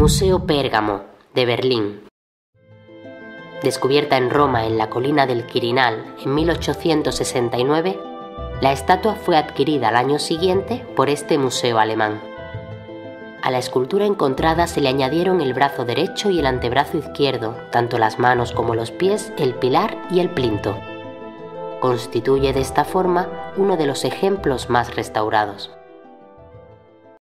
Museo Pérgamo, de Berlín. Descubierta en Roma en la colina del Quirinal en 1869, la estatua fue adquirida al año siguiente por este museo alemán. A la escultura encontrada se le añadieron el brazo derecho y el antebrazo izquierdo, tanto las manos como los pies, el pilar y el plinto. Constituye de esta forma uno de los ejemplos más restaurados.